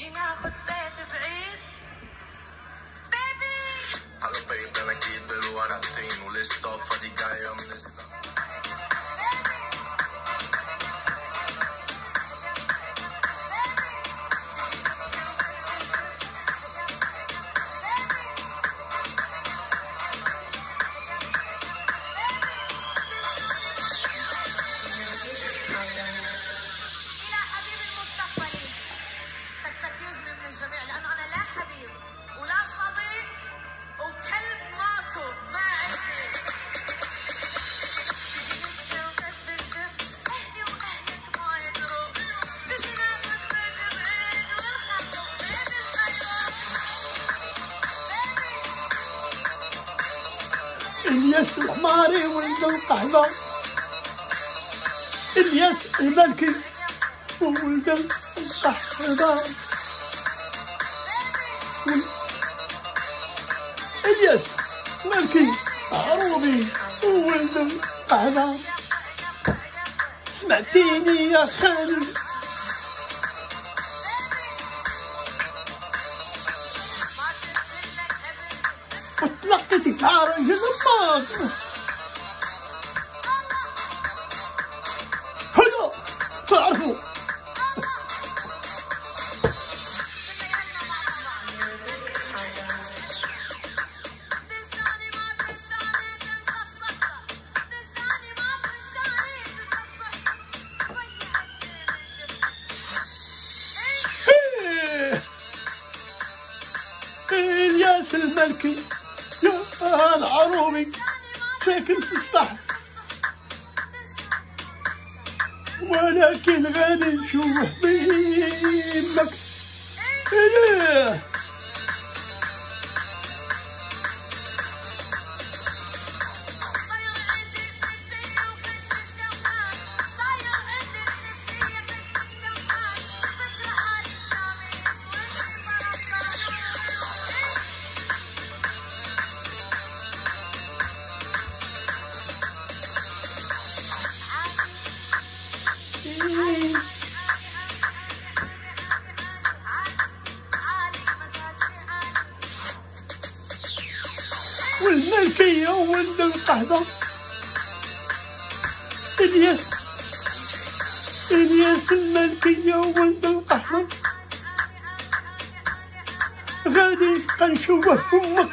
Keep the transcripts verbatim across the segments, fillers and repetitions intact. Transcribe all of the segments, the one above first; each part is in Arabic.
تيجي ناخد بيت بعيد بيبي. Alla baby la chiede lo arattino, le stoffa di Gaia Mnessa. إلى حبيبي المستقبلي سكسك يزمي من الجميع، لأنه أنا لا حبيب ولا صديق وكلب ماكو ما عندي. تجي نتجوز بالسر أهلي وأهلك ما يدروا، تجي ناخد بيت بعيد ونخطب بين الخيرات. الياس الحماري ولد القحبة، الياس الملكي وولد القحبة، الياس ملكي عروبي وولد القحبة. سمعتيني يا خالد وتلقيتي مع راجل الله. هلا تعرفوا تنساني ما تنساني تنسى الصحبة، تنساني ما تنساني تنسى الصحبة. ضيعتني من شفتك. الياس الملكي يا العروبي ساكن في الصحن، ولكن غادي نشوف بيمك. إيه. صاير عندك نفسية وكشمش كمان، صاير عندك نفسية كشمش كمان. فكرة هاي القميص وانتي فرصانة. إيه. عالي مزاجي عالي. والملكية وولد القحبة الياس، الياس الملكية وولد القحبة. غادي نبقى نشوفه فمك.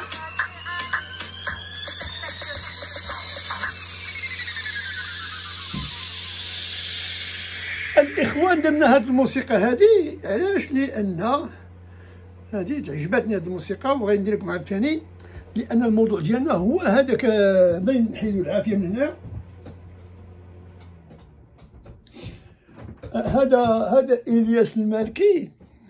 الإخوان درنا هاد الموسيقى هادي علاش؟ لأن هادي تعجبتني هاد الموسيقى وغادي ندير لكم عاوتاني، لأن الموضوع ديالنا هو هذاك. باغي نحيدو العافية من هنا. هذا هذا إلياس المالكي.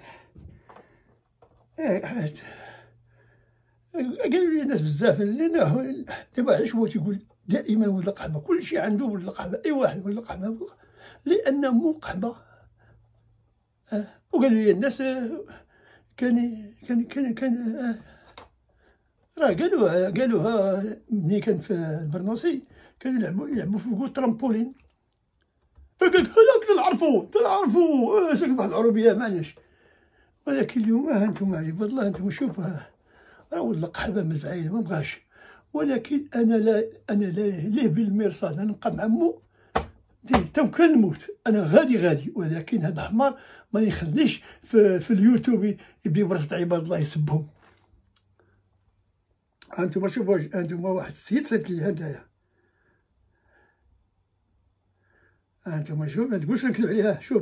قالوا لي الناس بزاف لأن دابا علاش هو تيقول دائما ولد القحبة، كلشي عنده ولد القحبة، أي واحد ولد القحبة، لأن مو قحبة. آه. وقالوا لي الناس آه. كان كان كان كان آه. راه قالوها قالوها ملي كان في البرنوسي، كانوا يلعبوا يلعبوا فوق الترامبولين. فقال هذاك تنعرفو تنعرفو آه. ساكن واحد العروبية معليش. ولكن اليوم ها انتم عباد الله انتم شوفوا راه ولد القحبة من الفعيل ما بغاش. ولكن انا لا انا لا ليه بالمرصاد نبقى مع مو تو كنموت انا غادي غادي. ولكن هذا حمار ما يخليش في, في اليوتيوب يبدي ورثة عباد الله يسبهم. انتم شوفوا انتم واحد السيد صيفط لي هدايا، انتم شوف ما تقولش نكذب عليها. شوف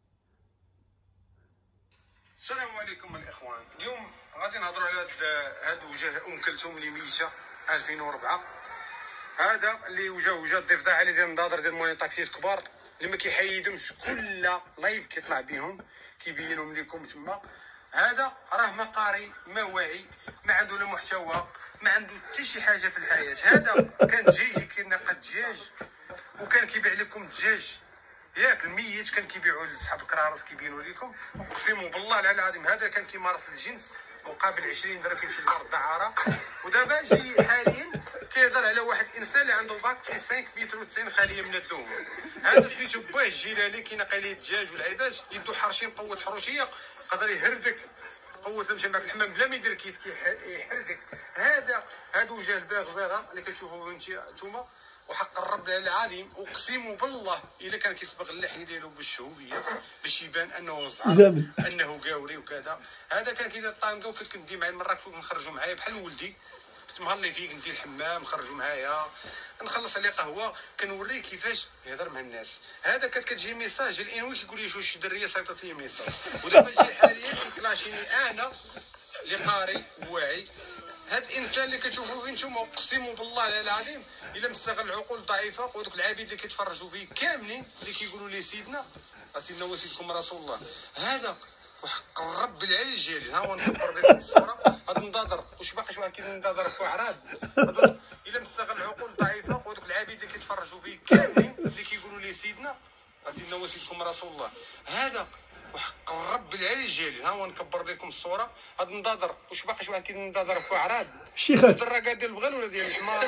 السلام عليكم الاخوان. اليوم غادي نهضروا على هاد وجه ام كلثوم اللي ميته ألفين وأربعة. هذا اللي وجه وجه الضفدع على ديال النظاظر ديال مولين طاكسيات كبار اللي ما كيحيدهمش، كل لايف كيطلع بهم كيبينهم لكم تما. هذا راه ما قاري ما واعي ما عنده لا محتوى ما عنده حتى شي حاجه في الحياه. هذا كان دجاج كينقى الدجاج وكان كيبيع لكم الدجاج ياك الميت، كان كيبيعوا لصحاب الكرارس كيبينوا لكم. اقسم بالله على العظيم هذا كان كيمارس الجنس مقابل عشرين درهم كيمشي لدار الدعاره. ودابا جي حاليا كيهضر على واحد الانسان اللي عنده باك في خمسة متر وتسعين خاليه من الدهون. هذا سميتو باه الجيلاني كينقي ليه الدجاج والعباد يدو حرشين قوه حروشيه قدر يهردك قوه تمشي معك الحمام بلا ما يدير كيس كيحردك. هذا هذا وجه الباغ باغا اللي كتشوفوا نتوما وحق الرب العظيم اقسم بالله الا كان كيصبغ اللحيه ديالو بالشهويه باش يبان انه زعر انه قاوري وكذا. هذا كان كيدير الطانكا وكنت كندي معاه المره كنت نخرجوا معايا بحال ولدي، كنت مهلي فيه ندير الحمام نخرجوا معايا نخلص عليه قهوه كنوريه كيفاش يهضر مع الناس. هذا كانت كتجي ميساج الانوي كيقول لي شي دريه صيفطت لي ميساج. ودابا جي حاليا كيكلاشيني انا اللي قاري واعي. هاد الانسان اللي كتشوفوا فيه نتوما اقسم بالله العظيم الا مستغل العقول الضعيفه ودوك العبيد اللي كيتفرجوا فيه كاملين اللي كيقولوا لي سيدنا سيدنا وسيدكم رسول الله، هذا وحق الرب العلي الجليل. ها هو نكبر لكم الصوره هاد النضاضر واش باقي شي واحد كينضاضر في اعراض الا مستغل العقول الضعيفه ودوك العبيد اللي كيتفرجوا فيه كاملين اللي كيقولوا لي سيدنا سيدنا وسيدكم رسول الله، هذا وحق الرب العلي الجليل. ها هو نكبر لكم الصوره هاد النضاضر واش باقي شي واحد كينضاضر في اعراض شيخات الدراكات ديال البغال ولا ديال الحمار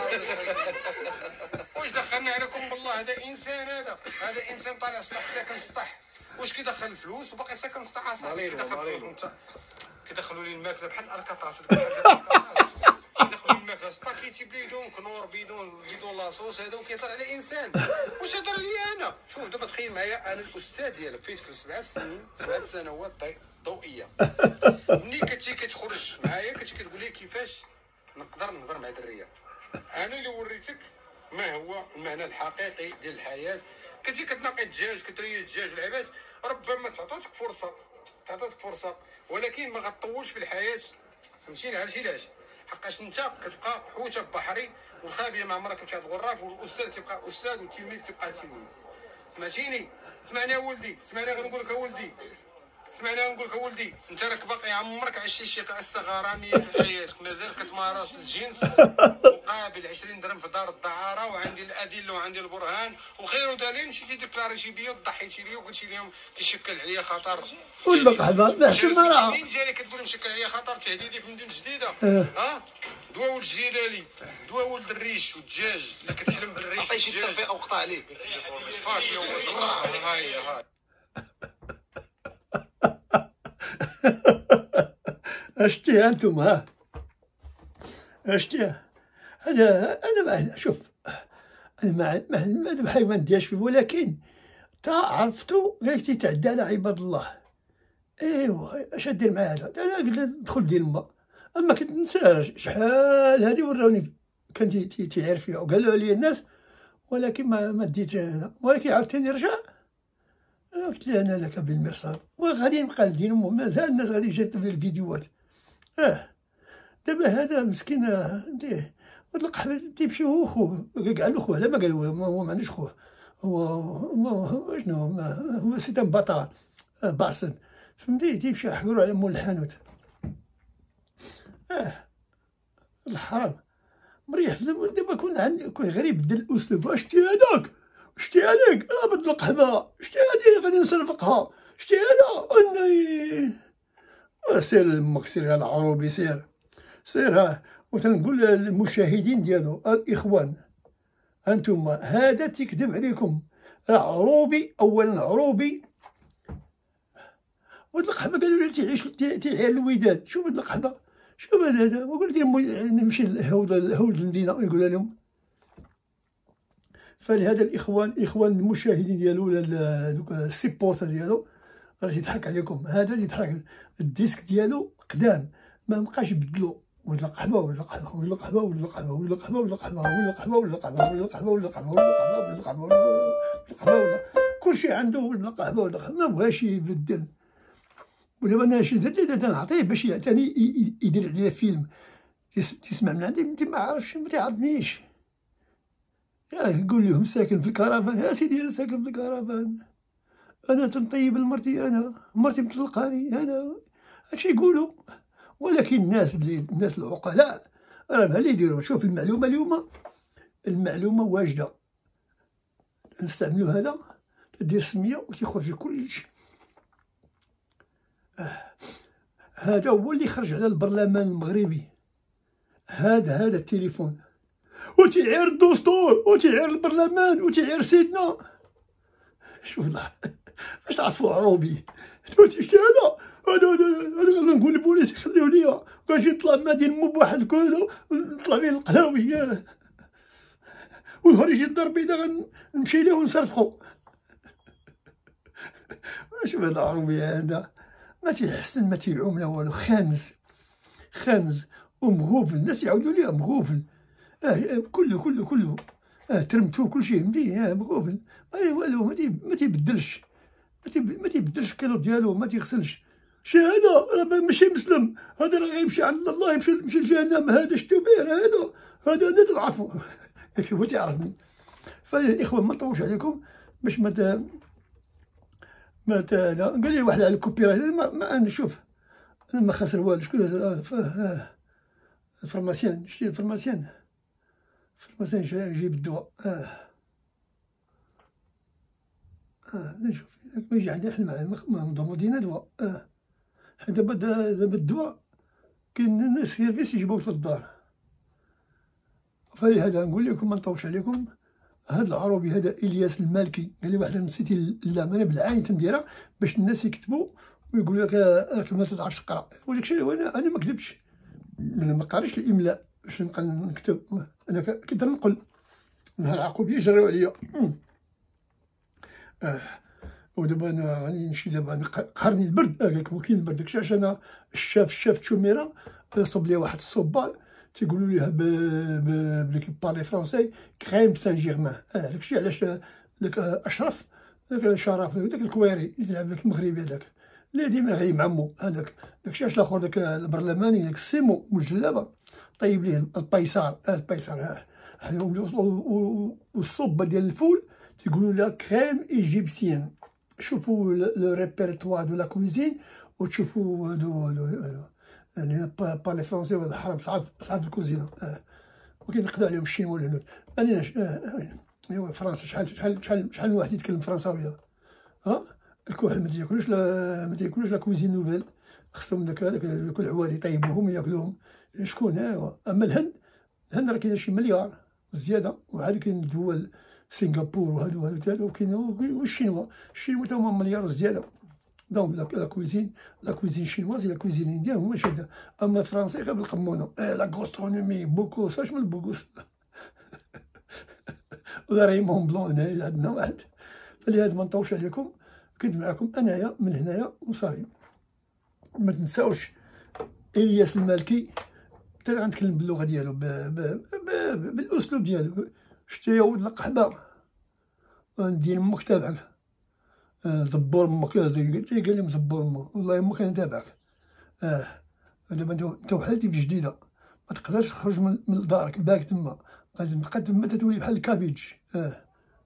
واش دخلنا عليكم بالله. هذا انسان هذا هذا انسان طالع سطح ساكن سطح واش كيدخل الفلوس وباقي ساكن سطح اصاحبي كيدخل فلوس انت كيدخلوا لي الماكله بحال الاركاطراس كيدخلوا لي الماكله سطح كيتيب لي دون كنور بدون بدون لاصوص هذا وكيهضر على انسان واش هضر لي انا. شوف دابا تخيل معايا انا الاستاذ ديالك فيه سبعة سنين سبعة سنوات ضوئيه ملي كتجي كتخرج معايا كتجي كتقول لي كيفاش نقدر نهضر مع دريه. انا اللي وريتك ما هو المعنى الحقيقي ديال الحياه. كتجي كتنقي الدجاج كتري الدجاج والعباد ربما تعطيك فرصه تعطيك فرصه ولكن ما غتطولش في الحياه. فهمتيني عرفتي علاش؟ حقاش انت كتبقى حوته بحري والخابيه ما عمرك مشات الغراف والاستاذ كيبقى استاذ والتلميذ كيبقى تلميذ. سمعتيني سمعني ولدي سمعني غنقول لك ولدي سمعني نقول لك ولدي انت راك باقي عمرك عشتي شي قصه غراميه في حياتك مازال كتمارس الجنس مقابل عشرين درهم في دار الدعاره وعندي الادله وعندي البرهان وخير دليل مشيتي ديكلاريتي بيا وضحيتي لي وقلتي لهم كيشكل عليا خطر والمقحبه محسن ما راه مين جاري كتقول مشكل عليا خطر تهديدي في مدينه جديده. ها دواء ولد الجيلالي دواء ولد الريش والدجاج اللي كتحلم بالريش عطي شي ترفيه وقطع عليك فاك يا ولد هاي هاي اشتي انتم ها اشتي هذا انا ما شوف انا ما ما بحال ما نديرش فيه ولكن تا عرفتو قالت تعدى على عباد الله. ايوا اش دير مع هذا انا قلت ندخل ديال الماء اما كنت ننسى شحال هذه وراوني كان تيعرف فيها وقالوا لي الناس ولكن ما ما ديت هذا ولكن عاوتاني رجع قلت لي انا لك بالمرصاد وغادي مقلدين مازال الناس غادي يشاهدوا في الفيديوهات. اه دابا هذا مسكين نديه هاد القحبه تيمشي هو خوه كاع له خوه لا ما قال هو ما عندوش خوه هو هو شنو هو سيت ان بطال باصد فهمتي تيمشي يحقروا على مول الحانوت. اه الحرام مريح دابا كون عندي كون غريب بدل الاسلوب اشتي هذاك شتي هذيك انا بدل القحبه شتي هذيك غادي نصرفقها شتي هذا اني سير لمك سير العروبي سير سير ها وتنقول للمشاهدين ديالو الاخوان انتم هذا تكذب عليكم عروبي اولا عروبي وهاد القحبه قالوا لي تعيش تعير الوداد. شوف هاد القحبه شوف هذا وقلت لهم نمشي لهود هود المدينه يقول لهم. فلهذا الاخوان الاخوان المشاهدين ديالو ولا دوك السيبورتر ديالو راه تيضحك عليكم. هذا تيضحك الديسك ديالو قدام ما بقاش يبدلو ولا قحبه ولا قحبه ولا قحبه ولا قحبه ولا قحبه ولا قحبه ولا قحبه ولا قحبه ولا قحبه ولا قحبه ولا قحبه ولا قحبه ولا كلشي عنده ولا قحبه ولا قحبه ما بغاش يبدل. ودابا انا شي درت نعطيه باش ثاني يدير عليا فيلم تسمع من عندي انت ما عارفش ما تعرفنيش. يا قول لهم ساكن في الكرفان يا سيدي انا ساكن في الكرفان انا تنطيب لمرتي انا مرتي مطلقاني انا هادشي يقولوا. ولكن الناس اللي الناس العقلاء راه بحال اللي يديروا. شوف المعلومه اليوم المعلومه واجده نستعملوا هذا تدير سميه وتيخرج كلشي. آه. هذا هو اللي خرج على البرلمان المغربي هذا هذا التليفون وتيعير الدستور وتيعير البرلمان وتيعير سيدنا. شوف الله باش عرفوا عروبي شتي هذا هذا هذا نقول للبوليس يخليو ليا كنجي نطلع مع دين مو بواحد كذا نطلع بين القهاوي ونهار يجي الدار البيضاء نمشي ليه ونصرفخو. شوف هذا عروبي هذا ما تيحسن ما تيعوم لا والو، خانز خانز ومغوفل. الناس يعاودوا ليه مغوفل. اه كله كله كله اه ترمتو كلشي مدين اه مغوفل. ما والو ما تيبدلش ما تيبدلش الكيلو ديالو، ما تيغسلش. شي هذا راه ماشي مسلم، هذا راه غيمشي عند الله، يمشي يمشي لجهنم. هذا شتو فيه هذا هذا انا تضعفو كيف تعرفني. فالاخوان ما نطولش عليكم باش ما ت... ما ت... قال لي واحد على الكوبي رايت. ما, ما نشوف انا ما خاسر والو. شكون هذا آه. الفرماسيان شتي الفرماسيان الفرماسيان يجيب الدواء. اه اه نشوف ما يجي عندي حل معاه نضمو دينا دواء. اه دابا دابا الدواء كاين الناس سيرفيس يجيبوه للدار. فلهذا نقول لكم ما نطولش عليكم. هذا العروبي هذا الياس المالكي قال لي واحد نسيتي اللام انا بالعين تنديرها باش الناس يكتبوا ويقولوا لك راك ما تعرفش تقرا. وداك الشيء وانا انا ما كذبتش، انا ما قاريش الاملاء باش نبقى نكتب. انا كنت نقول نهار عقوب يجريو عليا. اه ودابا انا غادي نمشي دابا قهرني البرد. قال لك كاين البرد داكشي علاش انا الشاف الشاف تشوميره صوب لي واحد الصوبال تيقولوا ليه بلي كيبارلي فرونسي كريم سان جيرمان. اه داكشي علاش داك اشرف داك شرف داك الكويري اللي تلعب داك المغربي هذاك اللي ديما غادي مع عمو هذاك. داكشي علاش الاخر داك البرلماني داك السيمو مجلبه طيب ليه البيصار. اه البيصار اه والصوبه ديال الفول تيقولوا لها كريم ايجيبسيان. شوفوا لو ريبيرتوار دو لا كويزين وتشوفوا هادو يعني بارلي فرونسي ولا حرام صعاب صعاب الكوزينه. اه وكينقدوا عليهم الشينوا الهنود. انا اه ايوا فرنسا شحال شحال شحال شحال واحد يتكلم فرنساويه. ها الكحل ما تياكلوش لا ما تياكلوش لا كوزين نوفيل، خصهم داك هذاك العوالي يطيبوهم وياكلوهم. شكون ايوا اما الهند الهند راه كاين شي مليار زياده، وعاد كاين دول سنغافور وهادو هادو وكاين والشينوا. الشينوا تا هما مليار زياده. دونك لا كويزين لا كويزين شينواز لا كويزين انديان هما شاده. اما الفرنسي غير بالقمونه. اه لا غوسترونومي بوكو ساش من البوكوس ولا ريمون بلون هنايا عندنا واحد. فلهذا ما نطولش عليكم، كنت معكم انايا من هنايا وصافي. ما تنساوش الياس المالكي حتى غنتكلم باللغه ديالو بالاسلوب ديالو. شتي يا ولد القحبه ندير امك تابعك. زبور امك قال لي مزبور امك والله امك انا تابعك. اه دابا انت وحالتي في جديده ما تقدرش تخرج من دارك باك تما، غادي تبقى تما تولي بحال الكابيج. اه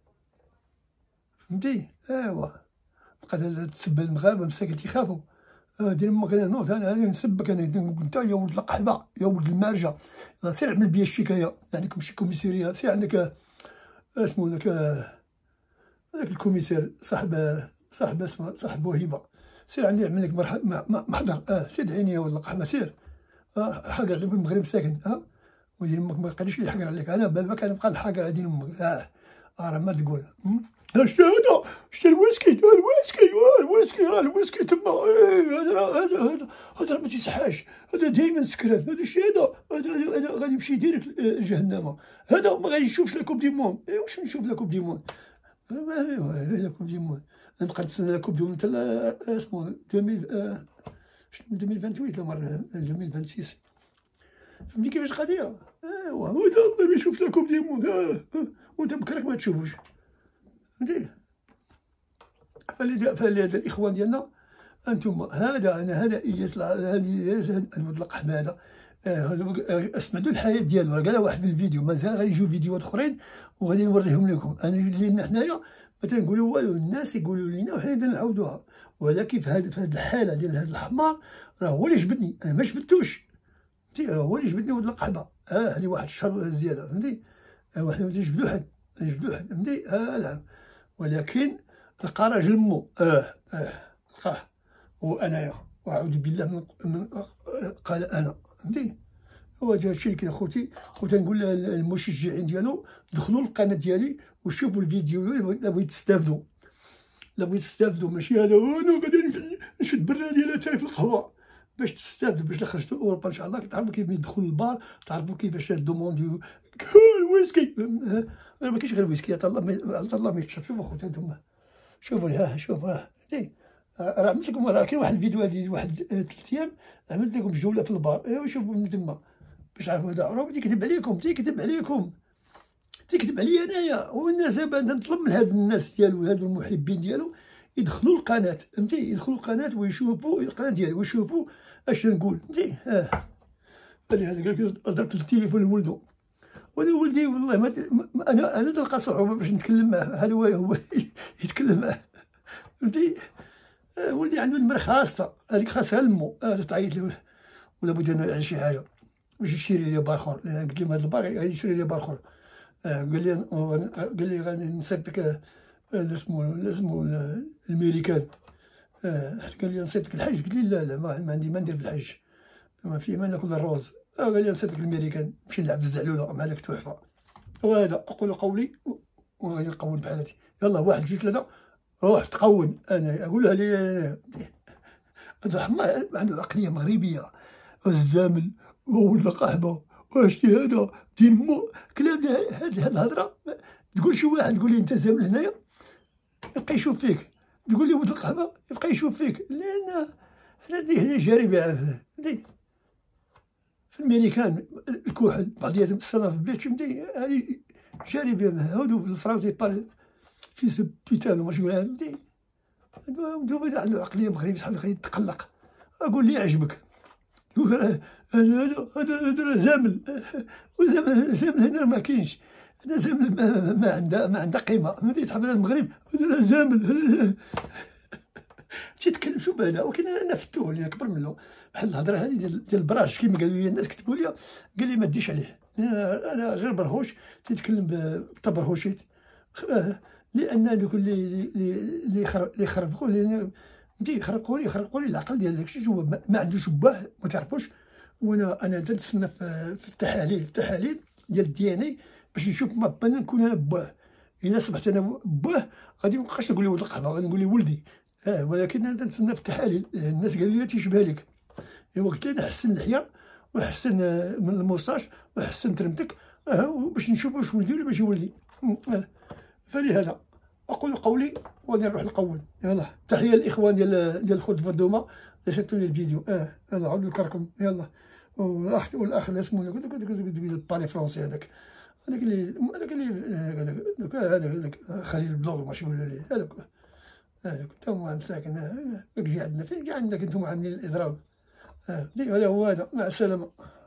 فهمتي. ايوا بقى تسب المغاربه مساكن تيخافوا. اه دير امك انا نوض انا غادي نسبك انا انت يا ولد القحبه يا ولد المارجه. سير اعمل بيا الشكايه عندكم شي كوميسيريه. سير عندك اسمو داك هذاك الكوميسير صاحب صاحب اسمه صاحب وهيبه. سير عندي يعمل لك محضر. اه سير دعيني يا ولد القحبه سير. اه حقر عليك المغرب ساكن. ها اه ودين امك ما يقدرش يحقر عليك. انا بالك انا نبقى نحقر على دين امك. اه راه ما تقول شتا هذا شتا الويسكي الويسكي الويسكي راه الويسكي تما. هذا هذا هذا هذا ما تيصحاش. هذا دايما سكران. هذا الشيء هذا هذا هذا غادي يمشي ديريكت لجهنم. هذا ما غادي يشوفش لا كوب دي موند. واش نشوف لا كوب دي موند؟ ما هي لا كوب دي موند. نبقى نتسنى لا كوب دي موند حتى اسمو ألفين ألفين وثمانية وعشرين لا مرة ألفين وستة. فهمتي كيفاش القضيه؟ ايوا هو هذا ما يشوف لا كوب دي موند. اه وانت بكرك ما تشوفوش. فهمتي. فلهذا الاخوان ديالنا انتم هذا انا هذا الياس هذا الولد القحبه هذا اسمعوا الحياه ديالو. قالها واحد في الفيديو مازال غادي يجيو فيديوهات اخرين وغادي نوريهم لكم. انا لينا حنايا ما تنقولوا والو، الناس يقولوا لينا وحنا نعاودوها. ولكن في هذه في هذه الحاله ديال هذا الحمار راه هو اللي جبدني، انا ما جبدتوش. فهمتي راه هو اللي جبدني ولد القحبه. اه هذه واحد الشر زياده. فهمتي واحد ما نجبدو حد نجبدو حد. فهمتي اه نعم. ولكن لقى راجل مو اه اه لقاه وانايا واعوذ بالله من, من قال انا. فهمتي هو هذا الشيء اللي كاين خوتي، وتنقول للمشجعين ديالو دخلوا للقناه ديالي وشوفوا الفيديو الا بغيتوا تستافدوا، الا بغيتوا تستافدوا، ماشي هذا انا غادي نشد برا ديال اتاي في القهوه باش تستافدوا. باش خرجتوا لاوروبا ان شاء الله تعرفوا كيف يدخلوا للبار، تعرفوا كيفاش دومونديو الويسكي. انا ما كاينش غير الويسكي، عطا الله عطا الله ما يتشرب. شوفوا خوتي هانتوما، شوفوا ها شوف ها راه عملت لكم، راه كاين واحد الفيديو هادي واحد ثلاث ايام عملت لكم جوله في البار، ايوا شوفوا من تما باش تعرفوا. هذا راه تيكذب عليكم تيكذب عليكم تيكذب عليا انايا. والناس دابا نطلب من هاد الناس ديالو هادو المحبين ديالو يدخلوا القناه، فهمتي، يدخلوا القناه ويشوفوا القناه ديالي ويشوفوا اش نقول، فهمتي. اه فلهذا قال لك ضربت التليفون لولدو، وانا ولدي والله ما, ما انا انا نلقى صعوبه باش نتكلم معاه، هذا هو هو يتكلم معاه، فهمتي. آه ولدي عنده نمره خاصه، هذيك خاصها لمو، آه تعيط له ولا بد انا شي حاجه باش يشري لي بار اخر، لان قلت له هذا البار غادي يشري لي بار اخر. آه قال لي قال لي غادي نصيفطك اسمو اسمو الميريكان. آه قال لي نصيفطك الحج، قلت له لا لا ما عندي ما ندير في الحج، ما في ما ناكل الروز. آه قال لي نصيفطك الميريكان نمشي نلعب في الزعلوله مع داك التحفه. وهذا اقول قولي وغادي نقول بحال هادي. يلاه واحد جوج ثلاثه روح تقون. انا اقولها لي انا هذا ما عنده عقليه مغربيه، الزامل ولا قحبه واش هذا دين مو كلام. هاد الهضره تقول شي واحد تقول لي انت زامل هنايا يبقى يشوف فيك، تقول لي ولد القحبه يبقى يشوف فيك، لان هذه هذه جاربه دي في الامريكان الكحل بعضياتهم الصنف في البيت، فهمتي. هذه جاربه هادو بالفرنسي بار في سو بيتان وما شي ولا، فهمتي. دوبا عنده عقليه مغربيه شحال خليه يتقلق. اقول لي عجبك، يقول هذا هذا هذا زامل، وزامل زامل هنا ما كاينش، هذا زامل ما, ما عنده ما عنده قيمه، فهمتي. تحب المغرب هذا زامل تيتكلم شو بهذا. ولكن انا فتوه اللي اكبر منه، بحال الهضره هذه ديال ديال البراش كيما قالوا لي الناس كتبوا لي، قال لي ما ديش عليه، انا غير برهوش تيتكلم بالتبرهوشيت، لان دوك اللي اللي اللي يخربقوا لي يخرقوا لي يخرقوا لي العقل ديال داكشي. هو ما عندوش باه ما تعرفوش. وانا انا تنتسنى في التحاليل التحاليل ديال الدي ان اي باش نشوف ما بان نكون انا باه. الا صبحت انا باه غادي مابقاش نقول لي ولد القحبه، غادي نقول لي ولدي. اه ولكن انا تنتسنى في التحاليل. الناس قالوا لي تيشبه لك، ايوا قلت لها حسن اللحيه وحسن من الموستاش وحسن ترمتك، اه باش نشوف واش ولدي ولا ماشي ولدي. اه فلهذا اقول قولي وغادي نروح نقول. يلا تحيه للاخوان ديال ديال خوت فردومه اللي شفتوا لي الفيديو. اه يلا عاودوا نكركم. يلا والاخ والاخ اللي اسمه البالي فرونسي هذاك هذاك اللي هذاك اللي هذاك هذاك خليل البلوغ ماشي ولا لي هذاك هذاك تا هو مساكن. هاك جي عندنا فين جا عندك انتم عاملين الاضراب. اه هذا هو هذا. مع السلامه.